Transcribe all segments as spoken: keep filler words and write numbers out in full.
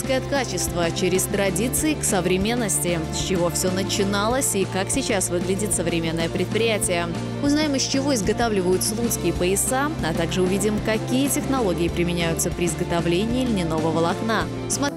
Слуцкое ткачество через традиции к современности. С чего все начиналось и как сейчас выглядит современное предприятие. Узнаем, из чего изготавливают слуцкие пояса, а также увидим, какие технологии применяются при изготовлении льняного волокна. Смотрите.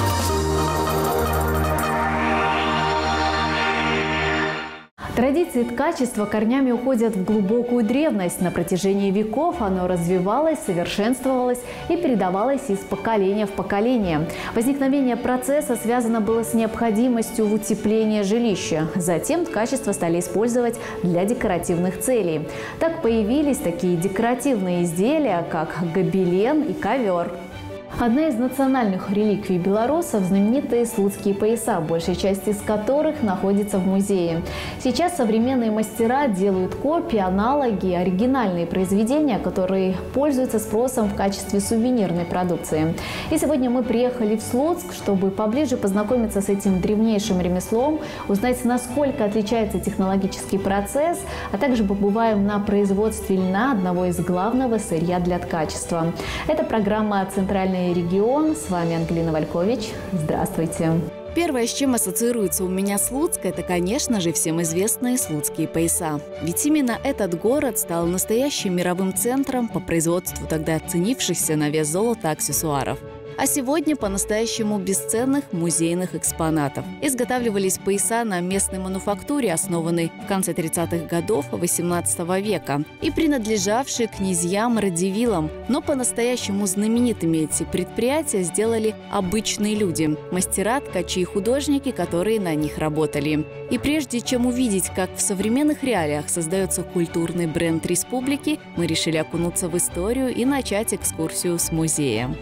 Традиции ткачества корнями уходят в глубокую древность. На протяжении веков оно развивалось, совершенствовалось и передавалось из поколения в поколение. Возникновение процесса связано было с необходимостью в утеплении жилища. Затем ткачество стали использовать для декоративных целей. Так появились такие декоративные изделия, как гобелен и ковер. Одна из национальных реликвий белорусов – знаменитые слуцкие пояса, большая часть из которых находится в музее. Сейчас современные мастера делают копии, аналоги, оригинальные произведения, которые пользуются спросом в качестве сувенирной продукции. И сегодня мы приехали в Слуцк, чтобы поближе познакомиться с этим древнейшим ремеслом, узнать, насколько отличается технологический процесс, а также побываем на производстве льна, одного из главного сырья для ткачества. Это программа «Центральный регион». С вами Ангелина Валькович. Здравствуйте. Первое, с чем ассоциируется у меня Слуцк, это, конечно же, всем известные слуцкие пояса. Ведь именно этот город стал настоящим мировым центром по производству тогда ценившихся на вес золота аксессуаров. А сегодня по-настоящему бесценных музейных экспонатов. Изготавливались пояса на местной мануфактуре, основанной в конце тридцатых годов восемнадцатого века и принадлежавшей князьям-радивилам. Но по-настоящему знаменитыми эти предприятия сделали обычные люди – мастера, ткачи и художники, которые на них работали. И прежде чем увидеть, как в современных реалиях создается культурный бренд республики, мы решили окунуться в историю и начать экскурсию с музеем.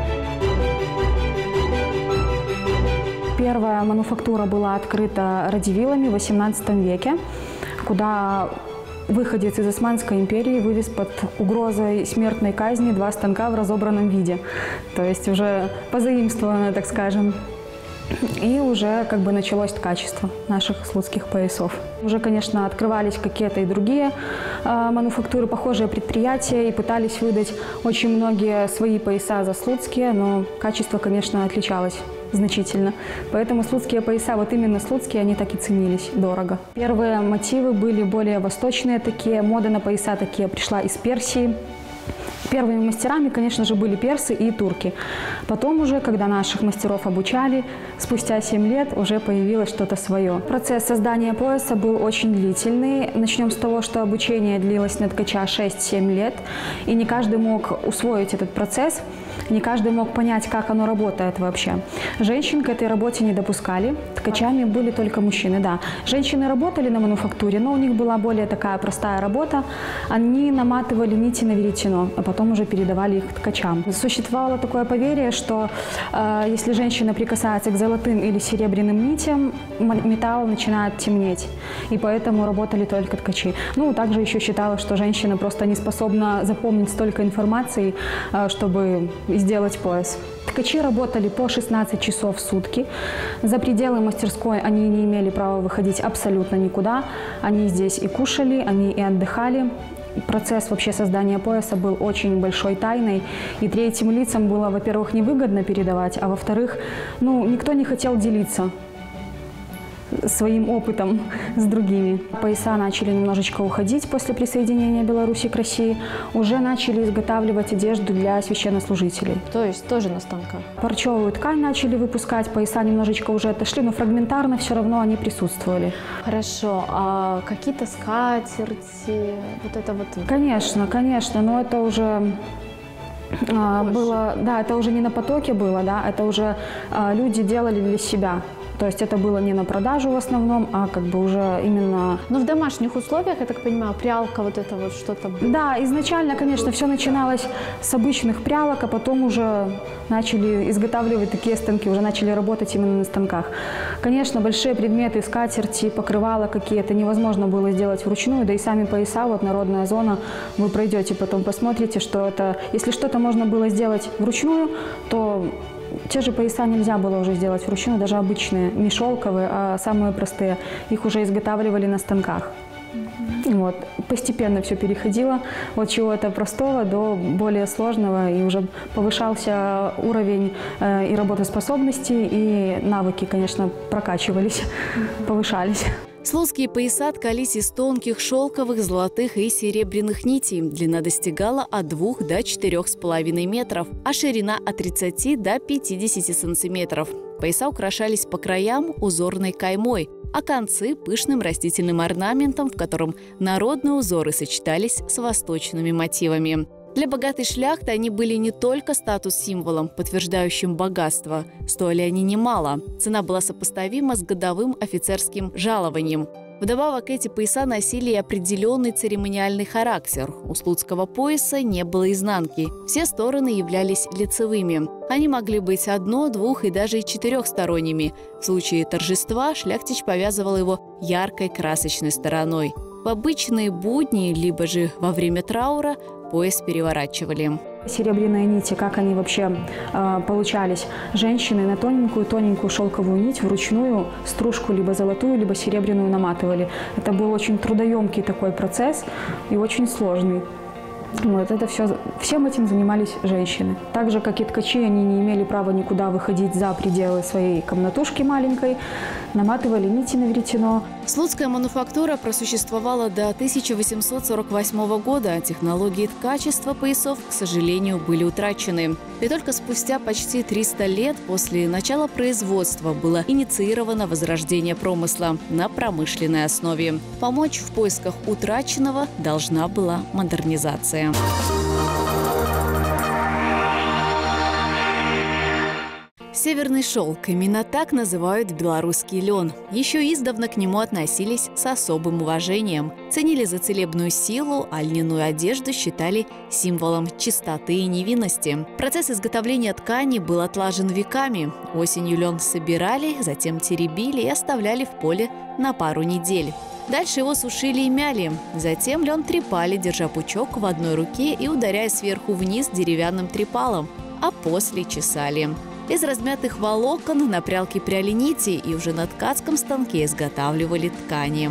Первая мануфактура была открыта радивилами в восемнадцатом веке, куда выходец из Османской империи вывез под угрозой смертной казни два станка в разобранном виде. То есть уже позаимствовано, так скажем. И уже как бы началось ткачество наших слуцких поясов. Уже, конечно, открывались какие-то и другие э, мануфактуры, похожие предприятия, и пытались выдать очень многие свои пояса за слуцкие, но качество, конечно, отличалось значительно. Поэтому слуцкие пояса, вот именно слуцкие, они так и ценились дорого. Первые мотивы были более восточные такие, мода на пояса такие пришла из Персии. Первыми мастерами, конечно же, были персы и турки. Потом уже, когда наших мастеров обучали, спустя семь лет уже появилось что-то свое. Процесс создания пояса был очень длительный. Начнем с того, что обучение длилось на ткача шесть-семь лет, и не каждый мог усвоить этот процесс, не каждый мог понять, как оно работает вообще. Женщин к этой работе не допускали, ткачами были только мужчины, да. Женщины работали на мануфактуре, но у них была более такая простая работа. Они наматывали нити на веретено, а потом уже передавали их ткачам. Существовало такое поверье, что э, если женщина прикасается к золотым или серебряным нитям, металл начинает темнеть, и поэтому работали только ткачи. Ну, также еще считалось, что женщина просто не способна запомнить столько информации, э, чтобы сделать пояс. Ткачи работали по шестнадцать часов в сутки. За пределы мастерской они не имели права выходить абсолютно никуда. Они здесь и кушали, они и отдыхали. Процесс вообще создания пояса был очень большой тайной. И третьим лицам было, во-первых, невыгодно передавать, а во-вторых, ну, никто не хотел делиться своим опытом с другими. Пояса начали немножечко уходить после присоединения Беларуси к России. Уже начали изготавливать одежду для священнослужителей. То есть тоже на станках? Парчевую ткань начали выпускать, пояса немножечко уже отошли, но фрагментарно все равно они присутствовали. Хорошо. А какие-то скатерти, вот это вот? Конечно, конечно, но это уже... А, было, да, это уже не на потоке было, да, это уже а, люди делали для себя. То есть это было не на продажу в основном, а как бы уже именно... Но в домашних условиях, я так понимаю, прялка, вот это вот что-то было? Да, изначально, конечно, все начиналось с обычных прялок, а потом уже начали изготавливать такие станки, уже начали работать именно на станках. Конечно, большие предметы, скатерти, покрывала какие-то невозможно было сделать вручную, да и сами пояса, вот народная зона, вы пройдете, потом посмотрите, что это... Если что-то можно было сделать вручную, то... Те же пояса нельзя было уже сделать вручную, даже обычные, не шелковые, а самые простые. Их уже изготавливали на станках. Вот. Постепенно все переходило от чего-то простого до более сложного, и уже повышался уровень э, и работоспособности, и навыки, конечно, прокачивались, повышались. Слуцкие пояса ткались из тонких шелковых, золотых и серебряных нитей. Длина достигала от двух до четырех с половиной метров, а ширина от тридцати до пятидесяти сантиметров. Пояса украшались по краям узорной каймой, а концы – пышным растительным орнаментом, в котором народные узоры сочетались с восточными мотивами. Для богатой шляхты они были не только статус-символом, подтверждающим богатство. Стоили они немало. Цена была сопоставима с годовым офицерским жалованием. Вдобавок, эти пояса носили и определенный церемониальный характер. У слуцкого пояса не было изнанки. Все стороны являлись лицевыми. Они могли быть одно-, двух- и даже четырехсторонними. В случае торжества шляхтич повязывал его яркой красочной стороной. В обычные будни, либо же во время траура пояс переворачивали. Серебряные нити, как они вообще э, получались? Женщины на тоненькую-тоненькую шелковую нить вручную стружку либо золотую, либо серебряную наматывали. Это был очень трудоемкий такой процесс и очень сложный. Вот это все, всем этим занимались женщины. Так же, как и ткачи, они не имели права никуда выходить за пределы своей комнатушки маленькой, наматывали нити на веретено. Слуцкая мануфактура просуществовала до тысяча восемьсот сорок восьмого года. Технологии ткачества поясов, к сожалению, были утрачены. И только спустя почти триста лет после начала производства было инициировано возрождение промысла на промышленной основе. Помочь в поисках утраченного должна была модернизация. Северный шелк – именно так называют белорусский лен. Еще издавна к нему относились с особым уважением. Ценили за целебную силу, а льняную одежду считали символом чистоты и невинности. Процесс изготовления ткани был отлажен веками. Осенью лен собирали, затем теребили и оставляли в поле на пару недель. Дальше его сушили и мяли. Затем лен трепали, держа пучок в одной руке и ударяя сверху вниз деревянным трепалом, а после чесали. Из размятых волокон на прялке пряли нити и уже на ткацком станке изготавливали ткани.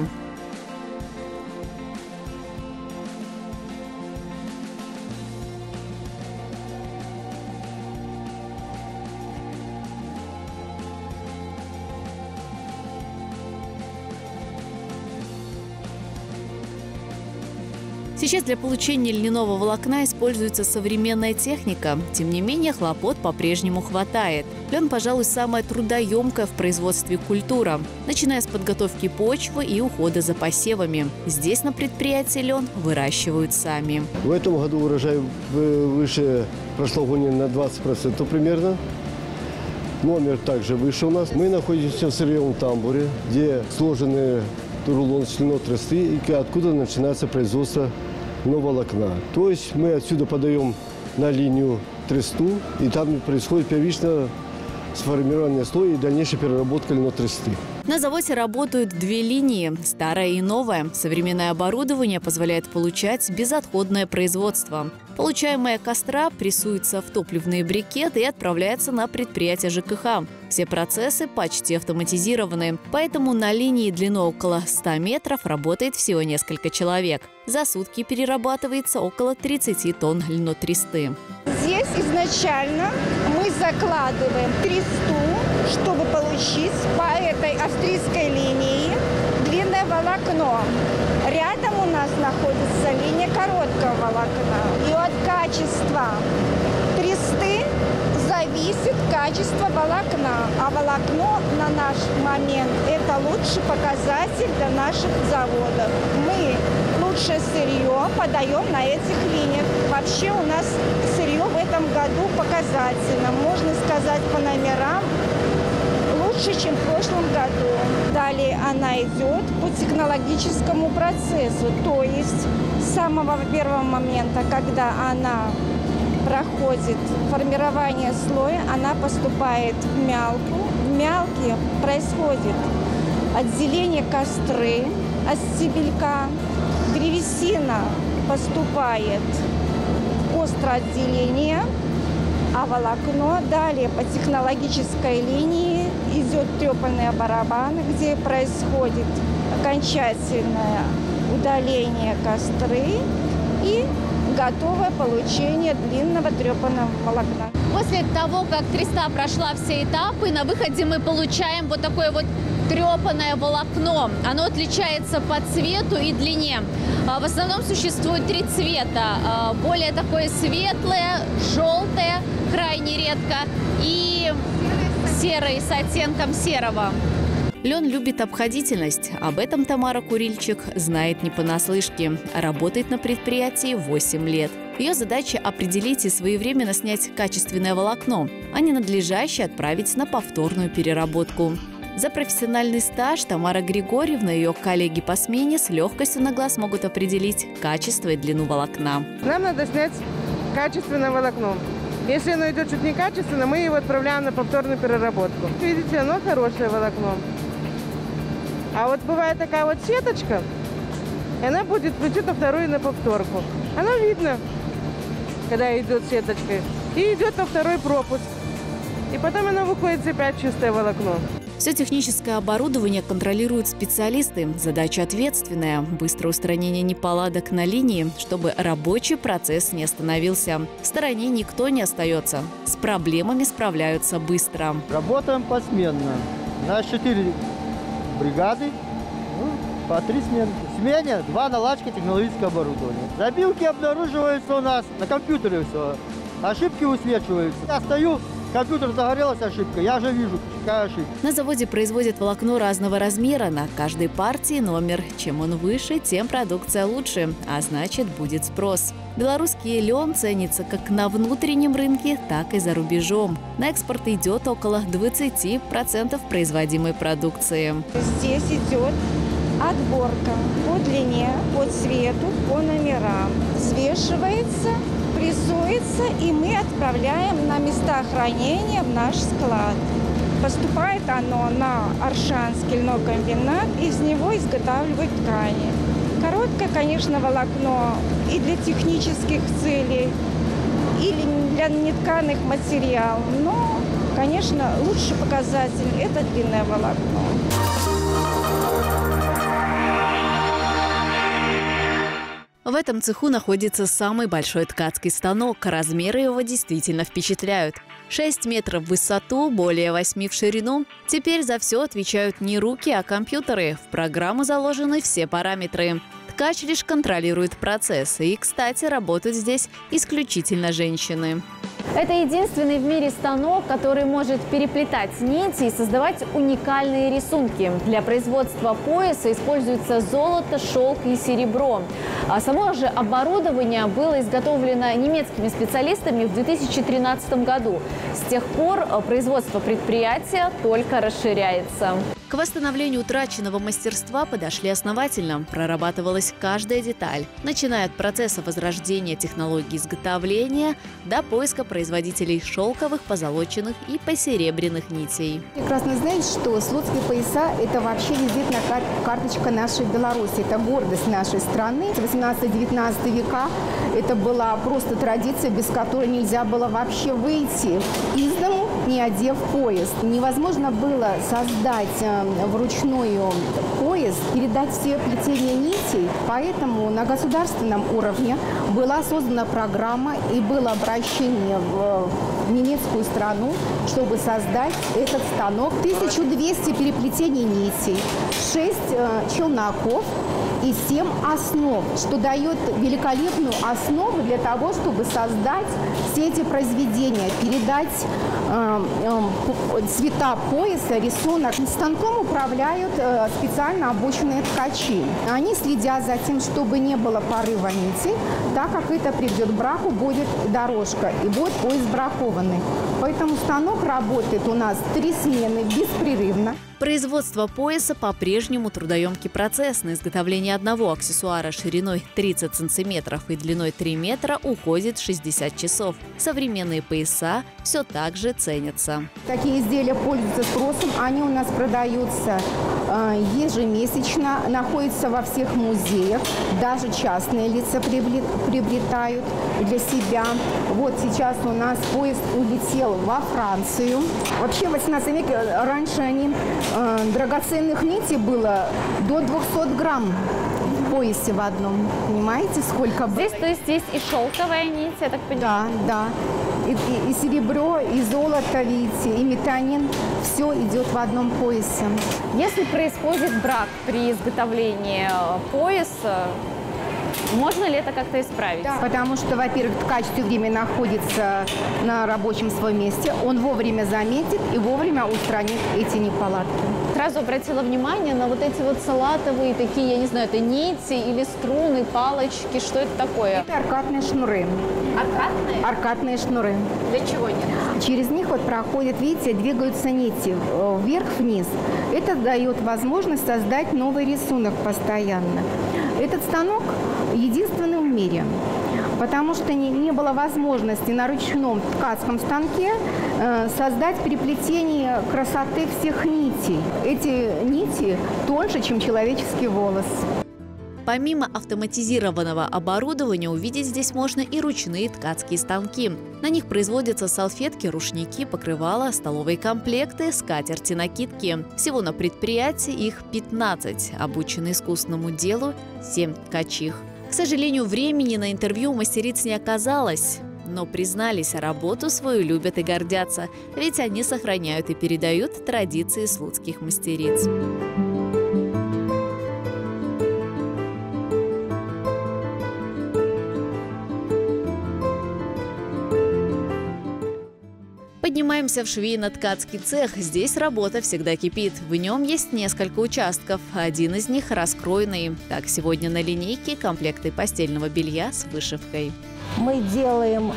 Сейчас для получения льняного волокна используется современная техника. Тем не менее, хлопот по-прежнему хватает. Лен, пожалуй, самая трудоемкая в производстве культура, начиная с подготовки почвы и ухода за посевами. Здесь на предприятии лен выращивают сами. В этом году урожай выше прошлогоднего на двадцать процентов примерно. Номер также выше у нас. Мы находимся в сырьевом тамбуре, где сложены рулон льняной тросты, и откуда начинается производство волокна. То есть мы отсюда подаем на линию тресту, и там происходит первично сформирование слоя и дальнейшая переработка льняной тросты. На заводе работают две линии – старая и новая. Современное оборудование позволяет получать безотходное производство. Получаемая костра прессуется в топливные брикеты и отправляется на предприятие ЖКХ. Все процессы почти автоматизированы, поэтому на линии длиной около ста метров работает всего несколько человек. За сутки перерабатывается около тридцати тонн льняной тресты. Здесь изначально мы закладываем тресту, чтобы получить по этой австрийской линии длинное волокно. Рядом у нас находится линия короткого волокна. И от качества тресты зависит качество волокна. А волокно на наш момент – это лучший показатель для наших заводов. Мы лучшее сырье подаем на этих линиях. Вообще у нас сырье в этом году показательно. Можно сказать по номерам лучше, чем в прошлом году. Далее она идет по технологическому процессу. То есть с самого первого момента, когда она проходит формирование слоя, она поступает в мялку. В мялке происходит отделение костры от стебелька. Древесина поступает в остроотделение, а волокно далее по технологической линии идет трепанные барабаны, где происходит окончательное удаление костры и готовое получение длинного трепаного волокна. После того, как треста прошла все этапы, на выходе мы получаем вот такое вот трепаное волокно. Оно отличается по цвету и длине. В основном существует три цвета. Более такое светлое, желтое, крайне редко, и серый с оттенком серого. Лен любит обходительность. Об этом Тамара Курильчик знает не понаслышке. Работает на предприятии восемь лет. Ее задача – определить и своевременно снять качественное волокно, а не надлежаще отправить на повторную переработку. За профессиональный стаж Тамара Григорьевна и ее коллеги по смене с легкостью на глаз могут определить качество и длину волокна. Нам надо снять качественное волокно. Если оно идет чуть некачественно, мы его отправляем на повторную переработку. Видите, оно хорошее волокно. А вот бывает такая вот сеточка, и она будет идти на вторую и на повторку. Оно видно, когда идет сеточкой, и идет на второй пропуск. И потом оно выходит опять чистое волокно. Все техническое оборудование контролируют специалисты. Задача ответственная – быстрое устранение неполадок на линии, чтобы рабочий процесс не остановился. В стороне никто не остается. С проблемами справляются быстро. Работаем посменно. У нас четыре бригады, ну, по три смены. В смене два наладчика технологического оборудования. Забилки обнаруживаются у нас на компьютере все. Ошибки высвечиваются. Я стою, компьютер загорелась ошибка, я же вижу, какая ошибка. На заводе производят волокно разного размера. На каждой партии номер. Чем он выше, тем продукция лучше, а значит, будет спрос. Белорусский лен ценится как на внутреннем рынке, так и за рубежом. На экспорт идет около двадцати процентов производимой продукции. Здесь идет отборка по длине, по цвету, по номерам. Взвешивается, прессуется, и мы отправляем на места хранения в наш склад. Поступает оно на Аршанский льнокомбинат, из него изготавливают ткани. Короткое, конечно, волокно и для технических целей, или для нетканых материалов, но, конечно, лучший показатель – это длинное волокно. В этом цеху находится самый большой ткацкий станок. Размеры его действительно впечатляют. шесть метров в высоту, более восьми в ширину. Теперь за все отвечают не руки, а компьютеры. В программу заложены все параметры. Ткач лишь контролирует процесс. И, кстати, работают здесь исключительно женщины. Это единственный в мире станок, который может переплетать нити и создавать уникальные рисунки. Для производства пояса используется золото, шелк и серебро. А само же оборудование было изготовлено немецкими специалистами в две тысячи тринадцатом году. С тех пор производство предприятия только расширяется. К восстановлению утраченного мастерства подошли основательно. Прорабатывалась каждая деталь, начиная от процесса возрождения технологии изготовления до поиска производителей шелковых, позолоченных и посеребряных нитей. Прекрасно знаете, что слуцкие пояса – это вообще визитная кар карточка нашей Беларуси, это гордость нашей страны. восемнадцатый-девятнадцатый века это была просто традиция, без которой нельзя было вообще выйти из дому, не одев пояс. Невозможно было создать вручную пояс, передать все плетения нитей, поэтому на государственном уровне была создана программа и было обращение в немецкую страну, чтобы создать этот станок. тысяча двести переплетений нитей, шесть челноков и семь основ, что дает великолепную основу для того, чтобы создать все эти произведения, передать э, э, цвета пояса, рисунок. Станком управляют э, специально обученные ткачи. Они следят за тем, чтобы не было порыва нити, так как это приведет к браку, будет дорожка и будет пояс бракованный. Поэтому станок работает у нас три смены беспрерывно. Производство пояса по-прежнему трудоемкий процесс. На изготовление одного аксессуара шириной тридцать сантиметров и длиной три метра уходит шестьдесят часов. Современные пояса все так же ценятся. Такие изделия пользуются спросом. Они у нас продаются э, ежемесячно, находятся во всех музеях. Даже частные лица приобретают для себя. Вот сейчас у нас поезд улетел во Францию. Вообще в восемнадцатом веке раньше они... Драгоценных нитей было до двухсот грамм. поясе в одном. Понимаете, сколько было? Здесь, то есть, здесь и шелковая нить, я так понимаю? Да, да. И, и, и серебро, и золото, видите, и метанин. Все идет в одном поясе. Если происходит брак при изготовлении пояса, можно ли это как-то исправить? Да, потому что, во-первых, ткач все время находится на рабочем своем месте, он вовремя заметит и вовремя устранит эти неполадки. Сразу обратила внимание на вот эти вот салатовые такие, я не знаю, это нити или струны, палочки, что это такое? Это аркадные шнуры. Аркадные? Аркадные шнуры. Для чего они? Через них вот проходят, видите, двигаются нити вверх-вниз. Это дает возможность создать новый рисунок постоянно. Этот станок единственный в мире, потому что не, не было возможности на ручном ткацком станке э, создать переплетение красоты всех нитей. Эти нити тоньше, чем человеческий волос. Помимо автоматизированного оборудования, увидеть здесь можно и ручные ткацкие станки. На них производятся салфетки, рушники, покрывала, столовые комплекты, скатерти-накидки. Всего на предприятии их пятнадцать, обучены искусному делу семь ткачих. К сожалению, времени на интервью у мастериц не оказалось. Но признались, работу свою любят и гордятся, ведь они сохраняют и передают традиции слуцких мастериц. Поднимаемся в швейно-ткацкий цех. Здесь работа всегда кипит. В нем есть несколько участков. Один из них раскроенный. Так, сегодня на линейке комплекты постельного белья с вышивкой. Мы делаем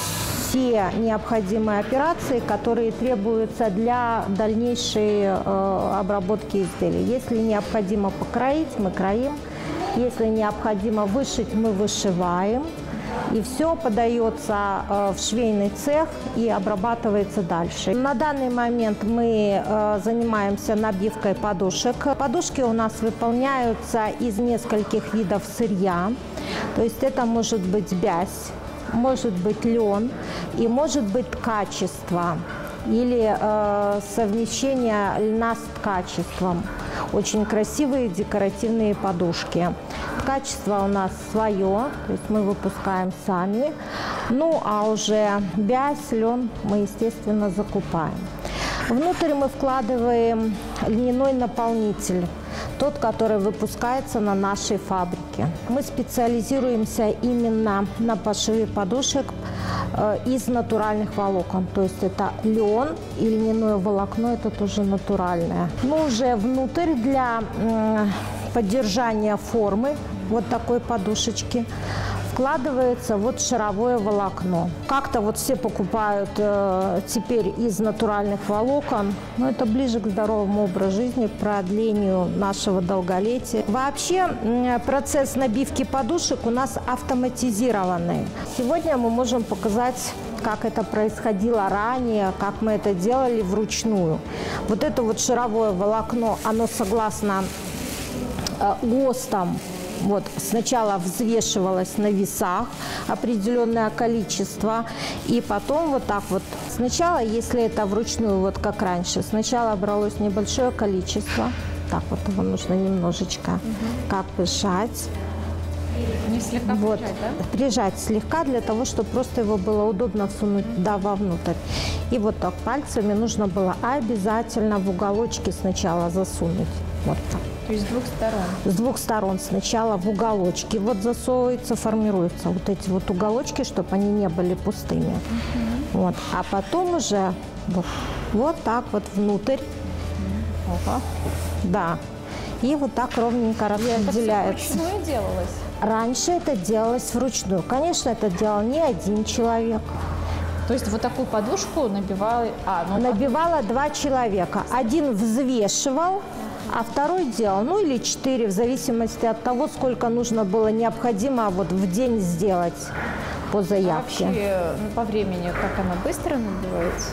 все необходимые операции, которые требуются для дальнейшей э, обработки изделий. Если необходимо покроить, мы кроим. Если необходимо вышить, мы вышиваем. И все подается э, в швейный цех и обрабатывается дальше. На данный момент мы э, занимаемся набивкой подушек. Подушки у нас выполняются из нескольких видов сырья. То есть это может быть бязь, может быть лен и может быть ткачество или э, совмещение льна с ткачеством. Очень красивые декоративные подушки. Качество у нас свое, то есть мы выпускаем сами. Ну, а уже бязь, лен мы, естественно, закупаем. Внутрь мы вкладываем льняной наполнитель, тот, который выпускается на нашей фабрике. Мы специализируемся именно на пошиве подушек э, из натуральных волокон. То есть это лен и льняное волокно, это тоже натуральное. Ну, уже внутрь для э, поддержания формы вот такой подушечки вкладывается вот шаровое волокно. Как-то вот все покупают э, теперь из натуральных волокон, но это ближе к здоровому образу жизни, к продлению нашего долголетия. Вообще э, процесс набивки подушек у нас автоматизированный. Сегодня мы можем показать, как это происходило ранее, как мы это делали вручную. Вот это вот шаровое волокно, оно согласно э, ГОСТам, вот, сначала взвешивалось на весах определенное количество, и потом вот так вот. Сначала, если это вручную, вот как раньше, сначала бралось небольшое количество. Так вот его нужно немножечко угу. как прижать. Не слегка вот, прижать, да? Прижать слегка, для того, чтобы просто его было удобно всунуть да, вовнутрь. И вот так пальцами нужно было обязательно в уголочки сначала засунуть. Вот так. То есть с двух сторон? С двух сторон. Сначала в уголочки вот засовывается, формируются вот эти вот уголочки, чтобы они не были пустыми. Uh-huh. Вот. А потом уже вот, вот так вот внутрь. Uh-huh. Да. И вот так ровненько распределяется. Это все вручную делалось? Раньше это делалось вручную. Конечно, это делал не один человек. То есть вот такую подушку набивала... А, ну, набивало два человека. Один взвешивал, а второй делал, ну или четыре, в зависимости от того, сколько нужно было необходимо вот в день сделать по заявке. А вообще по времени как она быстро набивается?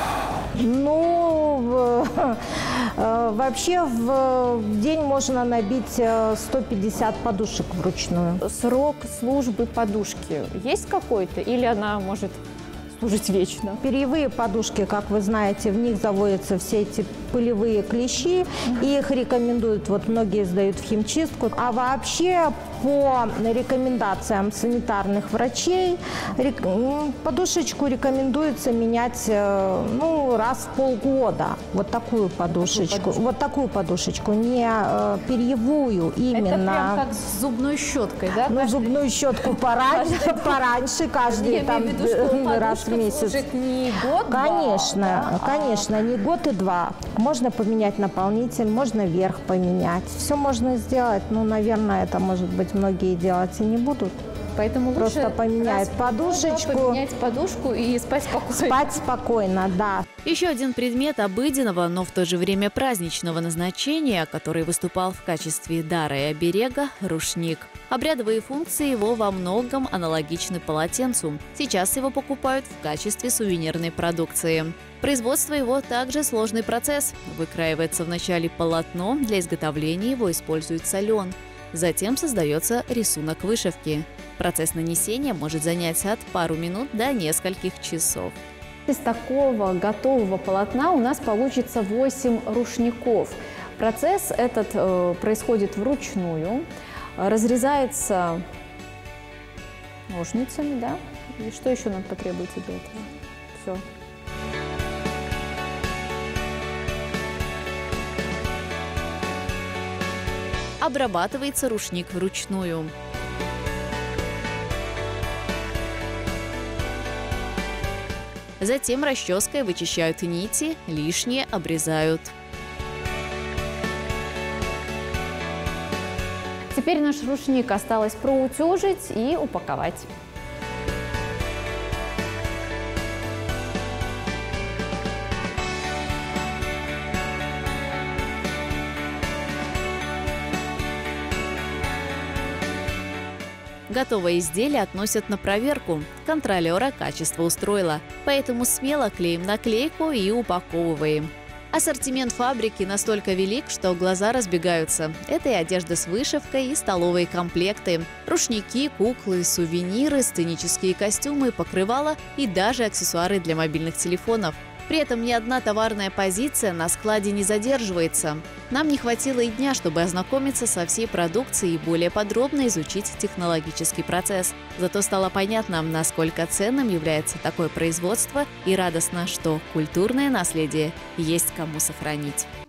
Ну, вообще в день можно набить сто пятьдесят подушек вручную. Срок службы подушки есть какой-то или она может служить вечно? Перьевые подушки, как вы знаете, в них заводятся все эти пылевые клещи, и их рекомендуют, вот многие сдают в химчистку. А вообще по рекомендациям санитарных врачей подушечку рекомендуется менять ну, раз в полгода. Вот такую подушечку. подушечку. Вот такую подушечку, не перьевую именно. Это прям как с зубной щеткой, да? Ну, зубную щетку пораньше, пораньше каждый там раз в месяц. Не год, конечно, конечно, не год и два. Можно поменять наполнитель, можно верх поменять. Все можно сделать. Ну, наверное, это, может быть, многие делать и не будут. Поэтому лучше просто поменять подушечку, поменять подушку и спать спокойно. Спать спокойно, да. Еще один предмет обыденного, но в то же время праздничного назначения, который выступал в качестве дара и оберега – рушник. Обрядовые функции его во многом аналогичны полотенцу. Сейчас его покупают в качестве сувенирной продукции. Производство его также сложный процесс. Выкраивается вначале полотно, для изготовления его используется лен. Затем создается рисунок вышивки. Процесс нанесения может занять от пару минут до нескольких часов. Из такого готового полотна у нас получится восемь рушников. Процесс этот э, происходит вручную, разрезается ножницами, да? И что еще нам потребуется для этого? Все. Обрабатывается рушник вручную. Затем расческой вычищают нити, лишнее обрезают. Теперь наш рушник осталось проутюжить и упаковать. Готовое изделие относят на проверку. Контролера качество устроило, поэтому смело клеим наклейку и упаковываем. Ассортимент фабрики настолько велик, что глаза разбегаются. Это и одежда с вышивкой, и столовые комплекты, рушники, куклы, сувениры, сценические костюмы, покрывала и даже аксессуары для мобильных телефонов. При этом ни одна товарная позиция на складе не задерживается. Нам не хватило и дня, чтобы ознакомиться со всей продукцией и более подробно изучить технологический процесс. Зато стало понятно, насколько ценным является такое производство, и радостно, что культурное наследие есть кому сохранить.